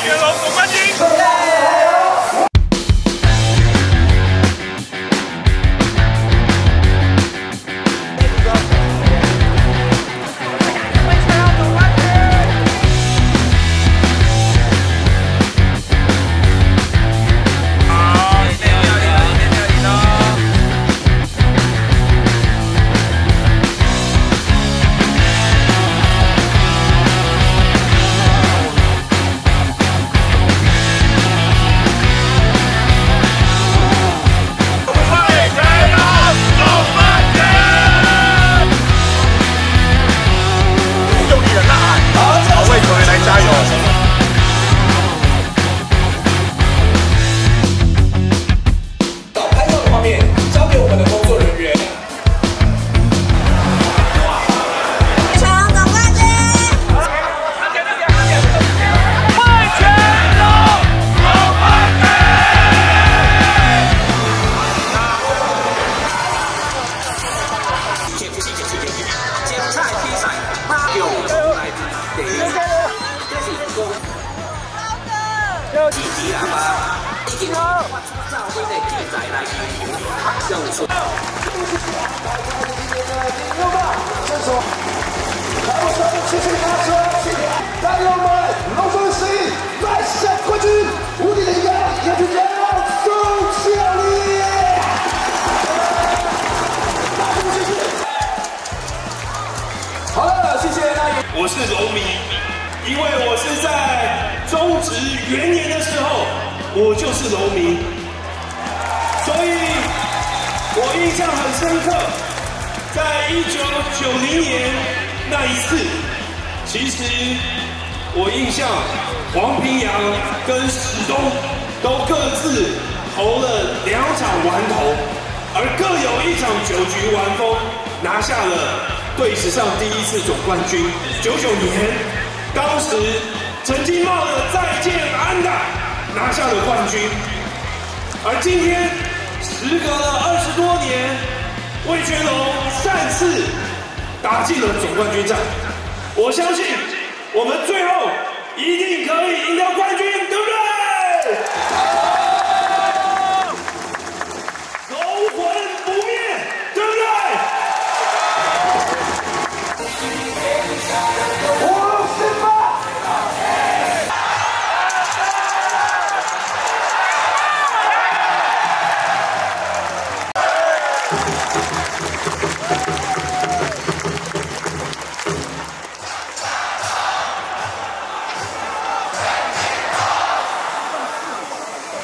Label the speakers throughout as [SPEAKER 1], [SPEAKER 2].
[SPEAKER 1] 全龙总冠军。
[SPEAKER 2] 自己喇叭已經發出噪音的記載來用出。謝謝大家，加油們！龍獅11來下冠軍，無敵的亞軍宋小麗。好了，謝謝大家。
[SPEAKER 1] 我是龍迷。 因为我是在中职元年的时候，我就是龙迷，所以我印象很深刻。在1990年那一次，其实我印象黄平洋跟史东都各自投了2场完投，而各有1场9局完封，拿下了队史上第1次总冠军。99年。 当时曾经冒着再见安打拿下了冠军，而今天时隔了20多年，味全龙再次打进了总冠军战。我相信我们最后一定可以赢得冠军，对不对？狗魂不灭，对不对？
[SPEAKER 2] 谢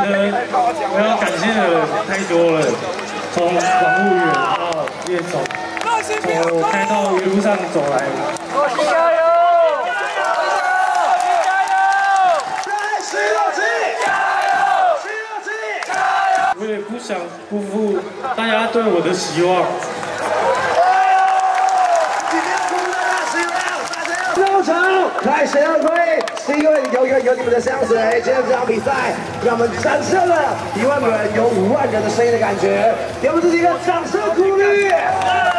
[SPEAKER 3] 我要感谢的人太多了，从防护员到乐手，从我开到一路上走来。
[SPEAKER 2] 加油！来，16期！加油！16期！加油！
[SPEAKER 3] 我也不想辜负大家对我的希望。
[SPEAKER 2] 入场开始了，是因为有你们的香水。今天这场比赛，让我们展现了1万人有5万人的声音的感觉，给我们自己一个掌声鼓励。